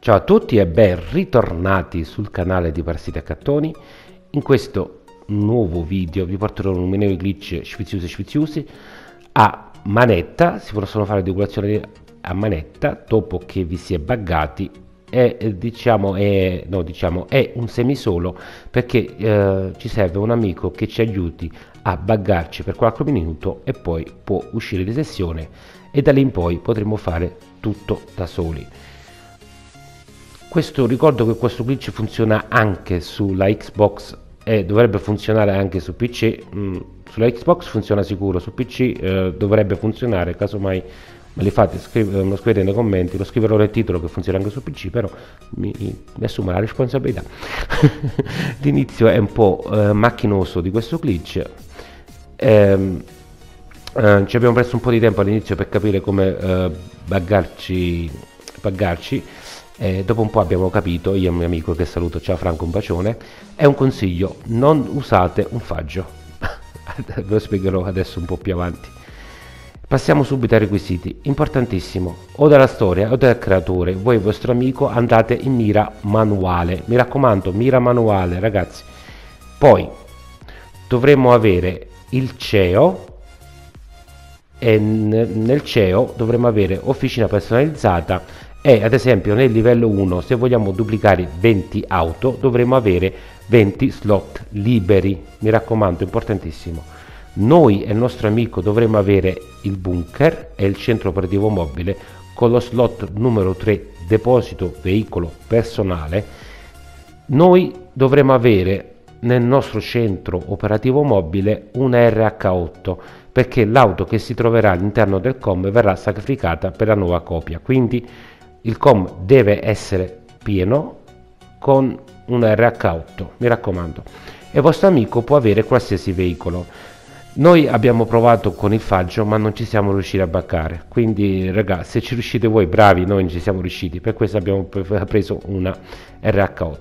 Ciao a tutti e ben ritornati sul canale di Parassiti Accattoni. In questo nuovo video vi porterò un menu glitch sfiziusi a manetta. Si possono fare decorazioni a manetta dopo che vi si è buggati è un semisolo, perché ci serve un amico che ci aiuti a buggarci per qualche minuto e poi può uscire di sessione e da lì in poi potremo fare tutto da soli. Ricordo che questo glitch funziona anche sulla Xbox e dovrebbe funzionare anche su PC. Sulla Xbox funziona sicuro, su PC dovrebbe funzionare. Casomai me li fate, lo scrivete nei commenti, lo scriverò nel titolo che funziona anche su PC, però mi assumo la responsabilità. L'inizio è un po' macchinoso di questo glitch. Ci abbiamo perso un po' di tempo all'inizio per capire come buggarci. Dopo un po' abbiamo capito, io e un mio amico che saluto, ciao Franco, un bacione. È un consiglio: non usate un faggio. Ve lo spiegherò adesso un po' più avanti. Passiamo subito ai requisiti. Importantissimo: o dalla storia o dal creatore, voi e il vostro amico andate in mira manuale. Mi raccomando, mira manuale, ragazzi. Poi dovremo avere il CEO, e nel CEO dovremo avere officina personalizzata. E ad esempio nel livello 1, se vogliamo duplicare 20 auto, dovremo avere 20 slot liberi. Mi raccomando, importantissimo. Noi e il nostro amico dovremo avere il bunker e il centro operativo mobile con lo slot numero 3, deposito veicolo personale. Noi dovremo avere nel nostro centro operativo mobile una RH8, perché l'auto che si troverà all'interno del COM verrà sacrificata per la nuova copia. Quindi il COM deve essere pieno con una RH8, mi raccomando. E il vostro amico può avere qualsiasi veicolo. Noi abbiamo provato con il faggio, ma non ci siamo riusciti a baccare. Quindi, ragazzi, se ci riuscite voi, bravi, noi non ci siamo riusciti. Per questo abbiamo preso una RH8.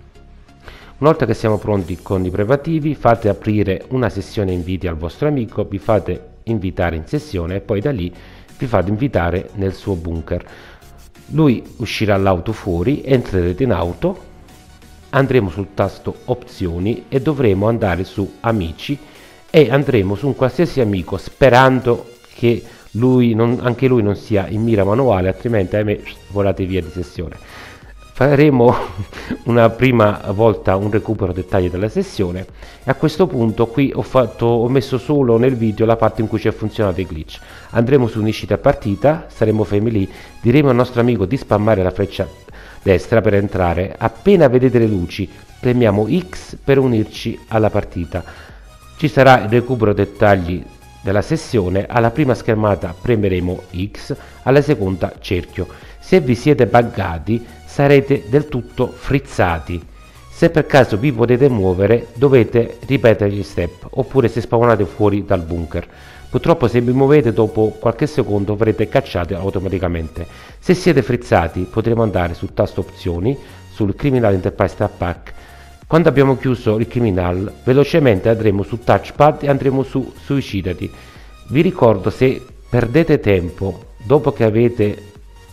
Una volta che siamo pronti con i privativi, fate aprire una sessione inviti al vostro amico, vi fate invitare in sessione e poi da lì vi fate invitare nel suo bunker. Lui uscirà l'auto fuori, entrerete in auto, andremo sul tasto opzioni e dovremo andare su amici e andremo su un qualsiasi amico, sperando che anche lui non sia in mira manuale, altrimenti ahimè volate via di sessione. Faremo una prima volta un recupero dettagli della sessione e a questo punto qui ho messo solo nel video la parte in cui ci è funzionato il glitch. Andremo su uniscita partita, saremo fermi lì, diremo al nostro amico di spammare la freccia destra per entrare. Appena vedete le luci premiamo X per unirci alla partita. Ci sarà il recupero dettagli della sessione, alla prima schermata premeremo X, alla seconda cerchio. Se vi siete buggati sarete del tutto frizzati. Se per caso vi potete muovere dovete ripetere gli step, oppure se spawnate fuori dal bunker. Purtroppo se vi muovete dopo qualche secondo verrete cacciati automaticamente. Se siete frizzati potremo andare sul tasto opzioni, sul Criminal Enterprise Star Pack. Quando abbiamo chiuso il Criminal velocemente andremo su touchpad e andremo su suicidati. Vi ricordo, se perdete tempo dopo che avete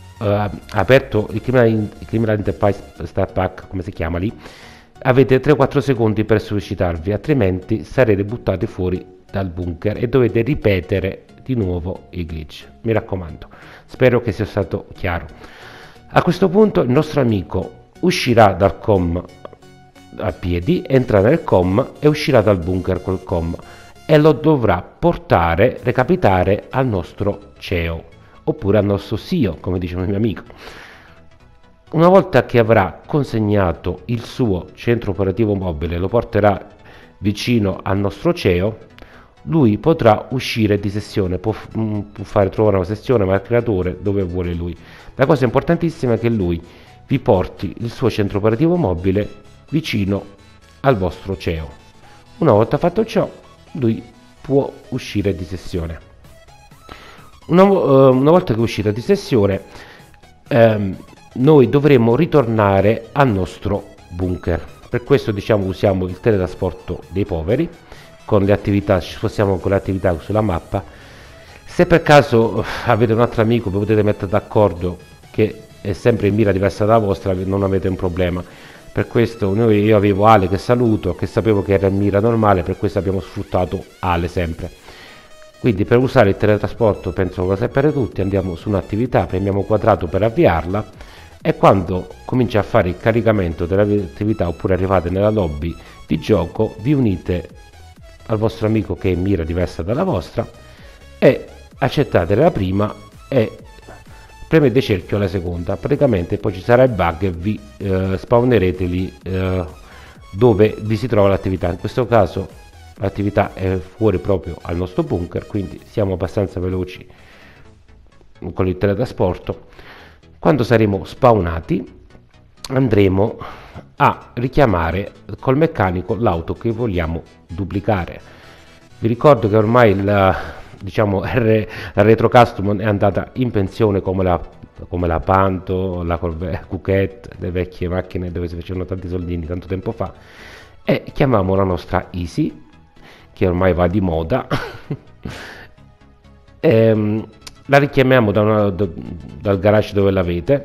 aperto il Criminal Enterprise Star Pack, come si chiama lì, avete 3-4 secondi per suicidarvi, altrimenti sarete buttati fuori dal bunker e dovete ripetere di nuovo il glitch. Mi raccomando, spero che sia stato chiaro. A questo punto il nostro amico uscirà dal COM a piedi, entrerà nel COM e uscirà dal bunker col COM e lo dovrà portare, recapitare al nostro CEO oppure al nostro CEO, come diceva il mio amico. Una volta che avrà consegnato il suo centro operativo mobile, lo porterà vicino al nostro CEO, lui potrà uscire di sessione, può trovare una sessione, ma il creatore dove vuole lui. La cosa importantissima è che lui vi porti il suo centro operativo mobile vicino al vostro CEO. Una volta fatto ciò, lui può uscire di sessione. Una volta che è uscita di sessione, noi dovremo ritornare al nostro bunker. Per questo usiamo il teletrasporto dei poveri con le attività, ci spostiamo con le attività sulla mappa. Se per caso avete un altro amico, vi potete mettere d'accordo che è sempre in mira diversa dalla vostra, non avete un problema. Per questo io avevo Ale che saluto, che sapevo che era in mira normale, per questo abbiamo sfruttato Ale sempre. Quindi per usare il teletrasporto, penso lo sapere tutti, andiamo su un'attività, premiamo quadrato per avviarla, e quando comincia a fare il caricamento dell'attività oppure arrivate nella lobby di gioco, vi unite al vostro amico che è in mira diversa dalla vostra e accettate la prima e premete cerchio la seconda. Praticamente poi ci sarà il bug e vi spawnerete lì dove vi si trova l'attività. In questo caso l'attività è fuori proprio al nostro bunker, quindi siamo abbastanza veloci con il teletrasporto. Quando saremo spawnati andremo a richiamare col meccanico l'auto che vogliamo duplicare. Vi ricordo che ormai la retro custom è andata in pensione, come la Panto, la Cuquette, le vecchie macchine dove si facevano tanti soldini tanto tempo fa, e chiamiamo la nostra Easy, che ormai va di moda. La richiamiamo dal garage dove l'avete.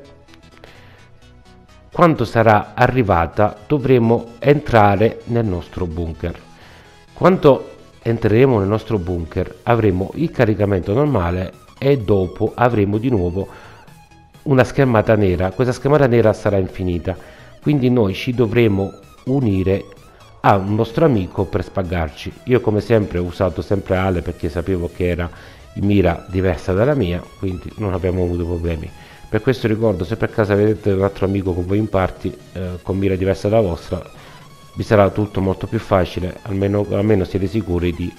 Quando sarà arrivata dovremo entrare nel nostro bunker. Quando entreremo nel nostro bunker avremo il caricamento normale e dopo avremo di nuovo una schermata nera. Questa schermata nera sarà infinita, quindi noi ci dovremo unire a un nostro amico per spaggarci. Io come sempre ho usato sempre Ale perché sapevo che era in mira diversa dalla mia, quindi non abbiamo avuto problemi. Per questo ricordo, se per caso vedete un altro amico con voi in party con mira diversa dalla vostra, vi sarà tutto molto più facile, almeno siete sicuri di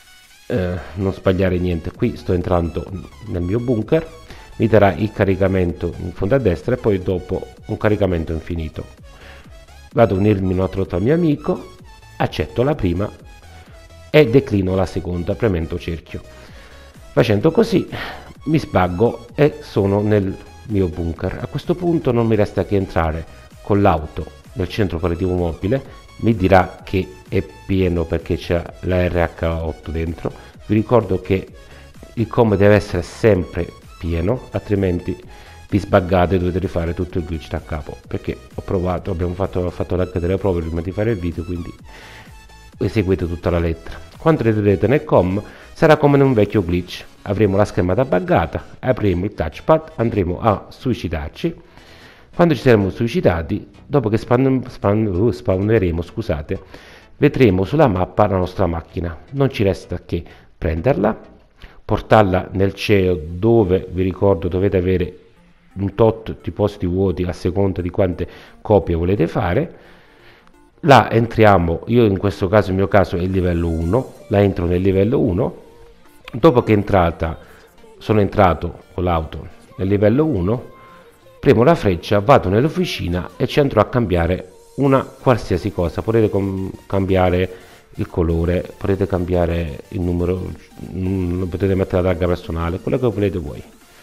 non sbagliare niente. Qui sto entrando nel mio bunker, mi darà il caricamento in fondo a destra e poi dopo un caricamento infinito. Vado a unirmi un altro mio amico, accetto la prima e declino la seconda premendo cerchio. Facendo così mi spaggo e sono nel mio bunker. A questo punto non mi resta che entrare con l'auto nel centro operativo mobile. Mi dirà che è pieno perché c'è la RH8 dentro. Vi ricordo che il COM deve essere sempre pieno, altrimenti vi sbaggate e dovete rifare tutto il glitch da capo, perché ho provato, ho fatto anche delle prove prima di fare il video, quindi eseguite tutta la lettera. Quando entrerete nel COM sarà come in un vecchio glitch, avremo la schermata buggata, avremo il touchpad, andremo a suicidarci. Quando ci saremo suicidati, dopo che spawneremo, scusate, vedremo sulla mappa la nostra macchina. Non ci resta che prenderla, portarla nel CEO, dove vi ricordo dovete avere un tot di posti vuoti a seconda di quante copie volete fare. La entriamo, io in questo caso, il mio caso è il livello 1, la entro nel livello 1. Dopo che sono entrato con l'auto nel livello 1, premo la freccia, vado nell'officina e ci andrò a cambiare una qualsiasi cosa. Potete cambiare il colore, potete cambiare il numero, potete mettere la targa personale, quello che volete voi.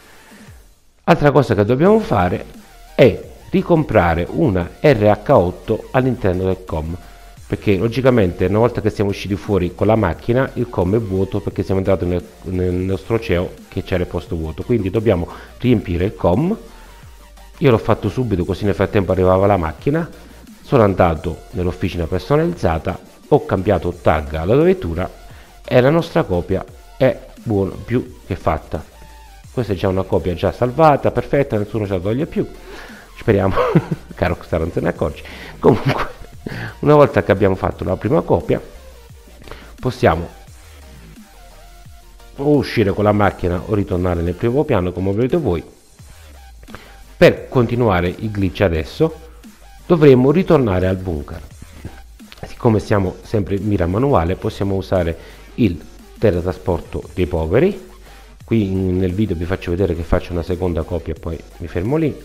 Altra cosa che dobbiamo fare è ricomprare una RH8 all'interno del COM, perché logicamente una volta che siamo usciti fuori con la macchina il COM è vuoto perché siamo entrati nel nostro CEO che c'era il posto vuoto, quindi dobbiamo riempire il COM. Io l'ho fatto subito, così nel frattempo arrivava la macchina. Sono andato nell'officina personalizzata, ho cambiato tag alla vettura e la nostra copia è più che fatta. Questa è già una copia già salvata, perfetta, nessuno ce la toglie più, speriamo. Caro Rockstar non se ne accorge. Comunque, una volta che abbiamo fatto la prima copia possiamo uscire con la macchina o ritornare nel primo piano come volete voi. Per continuare il glitch adesso dovremo ritornare al bunker. Siccome siamo sempre in mira manuale, possiamo usare il teletrasporto dei poveri. Qui nel video vi faccio vedere che faccio una seconda copia e poi mi fermo lì.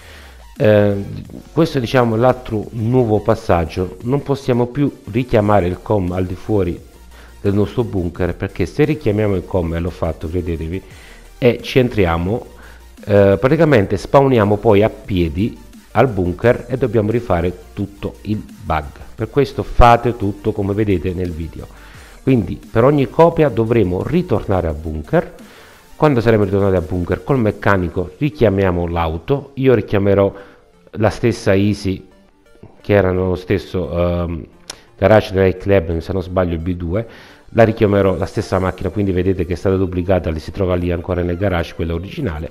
Questo è l'altro nuovo passaggio. Non possiamo più richiamare il COM al di fuori del nostro bunker, perché se richiamiamo il COM, e l'ho fatto, credetevi, e ci entriamo, praticamente spawniamo poi a piedi al bunker e dobbiamo rifare tutto il bug. Per questo fate tutto come vedete nel video. Quindi per ogni copia dovremo ritornare al bunker, Quando saremo ritornati al bunker col meccanico richiamiamo l'auto, io richiamerò la stessa Easy che era nello stesso garage del club, se non sbaglio il B2, la richiamerò la stessa macchina, quindi vedete che è stata duplicata, si trova lì ancora nel garage, quella originale.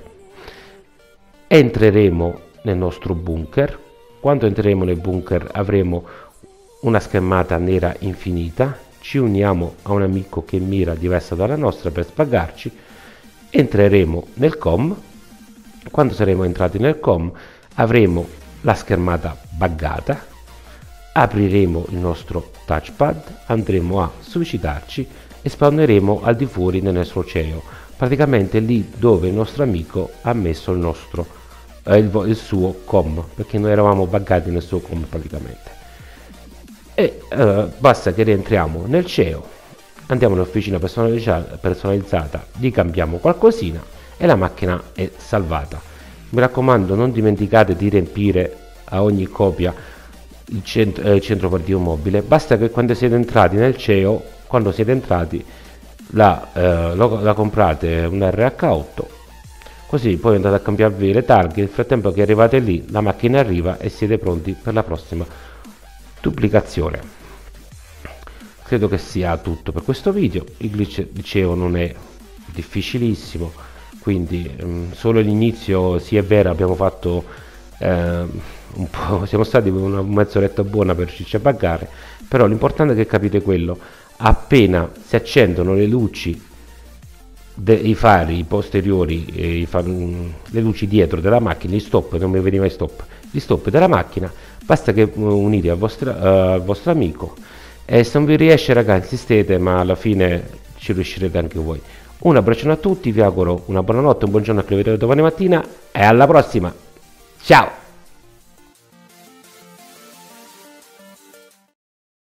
Entreremo nel nostro bunker. Quando entreremo nel bunker avremo una schermata nera infinita, ci uniamo a un amico che mira diversa dalla nostra per spaggarci, entreremo nel com. Quando saremo entrati nel com avremo la schermata buggata, apriremo il nostro touchpad, andremo a suicidarci e spawneremo al di fuori del nostro CEO, praticamente lì dove il nostro amico ha messo il nostro il suo com, perché noi eravamo buggati nel suo com praticamente. E basta che rientriamo nel CEO, andiamo nell'officina personalizzata, gli cambiamo qualcosina e la macchina è salvata. Mi raccomando, non dimenticate di riempire a ogni copia il centro operativo mobile. Basta che quando siete entrati nel CEO, quando siete entrati la comprate un RH8, così poi andate a cambiarvi le targhe. Nel frattempo che arrivate lì la macchina arriva e siete pronti per la prossima duplicazione. Credo che sia tutto per questo video. Il glitch di CEO non è difficilissimo, quindi solo l'inizio, sì è vero, abbiamo fatto un po', siamo stati una mezz'oretta buona per riuscirci a buggare, però l'importante è che capite quello: appena si accendono le luci i fari posteriori, le luci dietro della macchina, gli stop, non mi veniva i stop, gli stop della macchina, basta che unite al vostro amico, e se non vi riesce ragazzi insistete, ma alla fine ci riuscirete anche voi. Un abbraccione a tutti, vi auguro una buona notte, un buon giorno, che vi vedremo domani mattina e alla prossima, ciao!